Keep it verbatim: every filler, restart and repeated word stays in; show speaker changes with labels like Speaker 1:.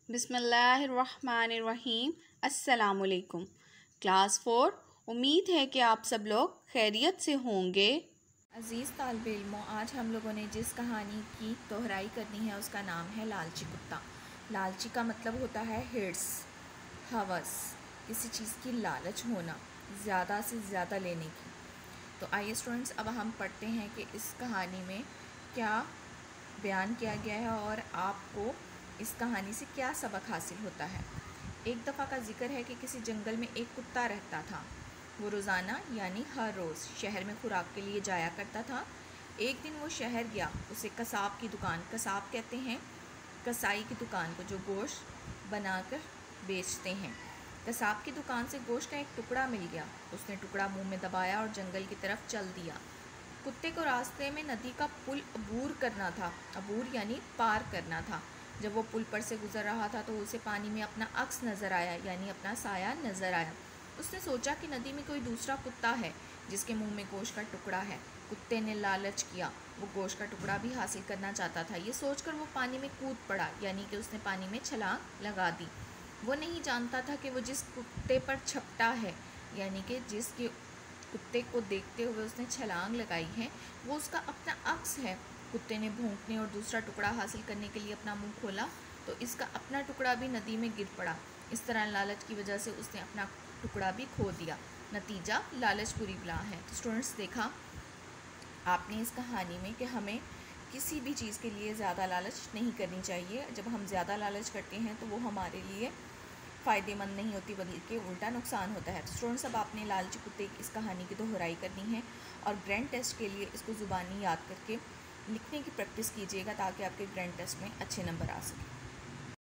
Speaker 1: बिस्मिल्लाहिर्रहमानिर्रहीम। अस्सलामुअलैकुम। Class four. उम्मीद है कि आप सब लोग खैरियत से होंगे।
Speaker 2: अज़ीज़ तालिब इल्मों, आज हम लोगों ने जिस कहानी की दोहराई करनी है उसका नाम है लालची कुत्ता। लालची का मतलब होता है हिर्स, हवस, किसी चीज़ की लालच होना, ज़्यादा से ज़्यादा लेने की। तो आइए स्टूडेंट्स, अब हम पढ़ते हैं कि इस कहानी में क्या बयान किया गया है और आपको इस कहानी से क्या सबक हासिल होता है। एक दफ़ा का जिक्र है कि किसी जंगल में एक कुत्ता रहता था। वो रोज़ाना यानी हर रोज़ शहर में खुराक के लिए जाया करता था। एक दिन वो शहर गया। उसे कसाब की दुकान, कसाब कहते हैं कसाई की दुकान को जो गोश्त बनाकर बेचते हैं, कसाब की दुकान से गोश्त का एक टुकड़ा मिल गया। उसने टुकड़ा मुंह में दबाया और जंगल की तरफ चल दिया। कुत्ते को रास्ते में नदी का पुल अबूर करना था। अबूर यानी पार करना था। जब वो पुल पर से गुजर रहा था तो उसे पानी में अपना अक्स नज़र आया, यानी अपना साया नज़र आया। उसने सोचा कि नदी में कोई दूसरा कुत्ता है जिसके मुंह में गोश्त का टुकड़ा है। कुत्ते ने लालच किया, वो गोश्त का टुकड़ा भी हासिल करना चाहता था। ये सोचकर वो पानी में कूद पड़ा, यानी कि उसने पानी में छलांग लगा दी। वो नहीं जानता था कि वो जिस कुत्ते पर छपटा है, यानी कि जिसके कुत्ते को देखते हुए उसने छलांग लगाई है, वो उसका अपना अक्स है। कुत्ते ने भौंकने और दूसरा टुकड़ा हासिल करने के लिए अपना मुंह खोला तो इसका अपना टुकड़ा भी नदी में गिर पड़ा। इस तरह लालच की वजह से उसने अपना टुकड़ा भी खो दिया। नतीजा, लालच बुरी बला है। तो स्टूडेंट्स, देखा आपने इस कहानी में कि हमें किसी भी चीज़ के लिए ज़्यादा लालच नहीं करनी चाहिए। जब हम ज़्यादा लालच करते हैं तो वो हमारे लिए फ़ायदेमंद नहीं होती, बल्कि उल्टा नुकसान होता है। स्टूडेंट्स, अब आपने लालची कुत्ते की इस कहानी की दोहराई करनी है और ग्रैंड टेस्ट के लिए इसको ज़ुबानी याद करके लिखने की प्रैक्टिस कीजिएगा ताकि आपके ग्रैंड टेस्ट में अच्छे नंबर आ सकें।